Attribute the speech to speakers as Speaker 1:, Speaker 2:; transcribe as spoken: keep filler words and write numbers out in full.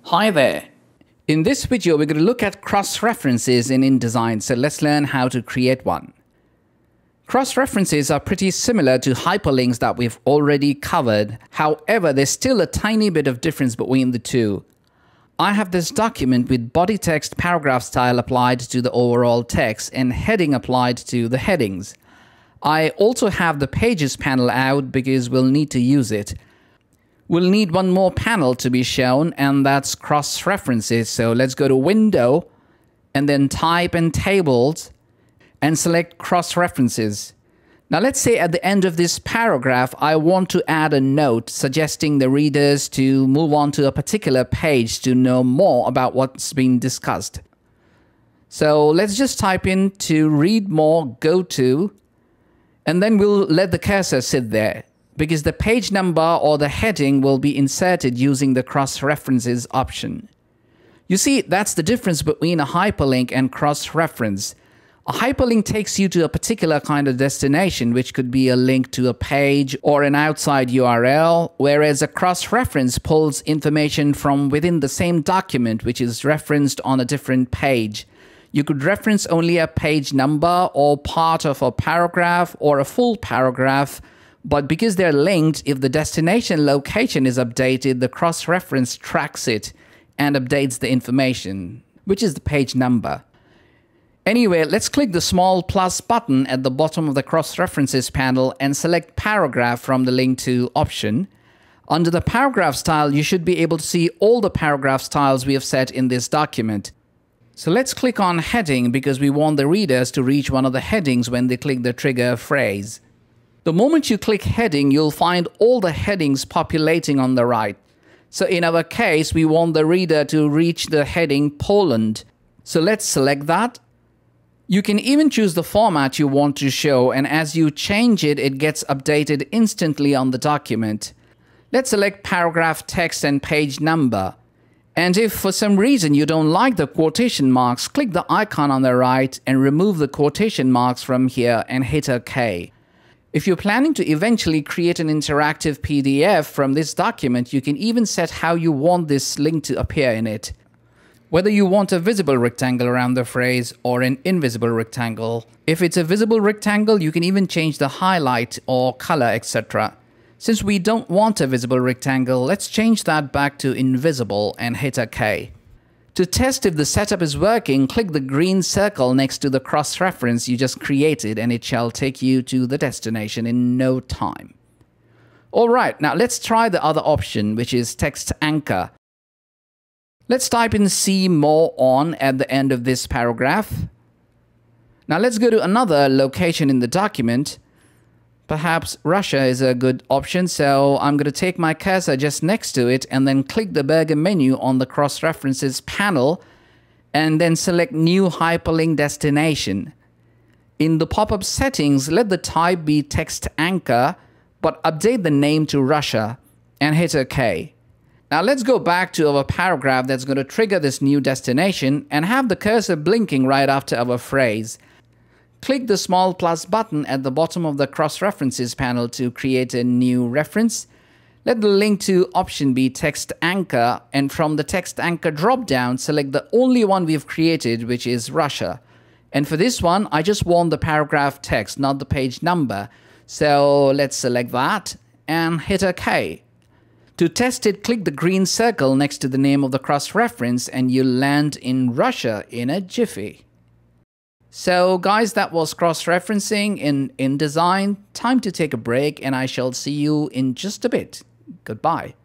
Speaker 1: Hi there. In this video, we're going to look at cross-references in InDesign, so let's learn how to create one. Cross-references are pretty similar to hyperlinks that we've already covered. However, there's still a tiny bit of difference between the two. I have this document with body text paragraph style applied to the overall text and heading applied to the headings. I also have the pages panel out because we'll need to use it. We'll need one more panel to be shown, and that's cross-references. So let's go to Window and then type in Tables and select cross-references. Now let's say at the end of this paragraph, I want to add a note suggesting the readers to move on to a particular page to know more about what's being discussed. So let's just type in to read more, go to, and then we'll let the cursor sit there, because the page number or the heading will be inserted using the cross-references option. You see, that's the difference between a hyperlink and cross-reference. A hyperlink takes you to a particular kind of destination, which could be a link to a page or an outside U R L, whereas a cross-reference pulls information from within the same document, which is referenced on a different page. You could reference only a page number or part of a paragraph or a full paragraph, but because they're linked, if the destination location is updated, the cross-reference tracks it and updates the information, which is the page number. Anyway, let's click the small plus button at the bottom of the cross-references panel and select paragraph from the link to option. Under the paragraph style, you should be able to see all the paragraph styles we have set in this document. So let's click on heading because we want the readers to reach one of the headings when they click the trigger phrase. The moment you click heading, you'll find all the headings populating on the right. So in our case, we want the reader to reach the heading Poland. So let's select that. You can even choose the format you want to show, and as you change it, it gets updated instantly on the document. Let's select paragraph text and page number. And if for some reason you don't like the quotation marks, click the icon on the right and remove the quotation marks from here and hit OK. If you're planning to eventually create an interactive P D F from this document, you can even set how you want this link to appear in it. Whether you want a visible rectangle around the phrase or an invisible rectangle. If it's a visible rectangle, you can even change the highlight or color, et cetera. Since we don't want a visible rectangle, let's change that back to invisible and hit OK. To test if the setup is working, click the green circle next to the cross-reference you just created and it shall take you to the destination in no time. Alright, now let's try the other option, which is text anchor. Let's type in see more on at the end of this paragraph. Now let's go to another location in the document. Perhaps Russia is a good option, so I'm going to take my cursor just next to it and then click the burger menu on the cross-references panel and then select new hyperlink destination. In the pop-up settings, let the type be text anchor, but update the name to Russia and hit OK. Now let's go back to our paragraph that's going to trigger this new destination and have the cursor blinking right after our phrase. Click the small plus button at the bottom of the cross-references panel to create a new reference. Let the link to option be text anchor, and from the text anchor drop-down, select the only one we've created, which is Russia. And for this one, I just want the paragraph text, not the page number. So let's select that and hit OK. To test it, click the green circle next to the name of the cross-reference and you'll land in Russia in a jiffy. So guys, that was cross-referencing in InDesign. Time to take a break and I shall see you in just a bit. Goodbye.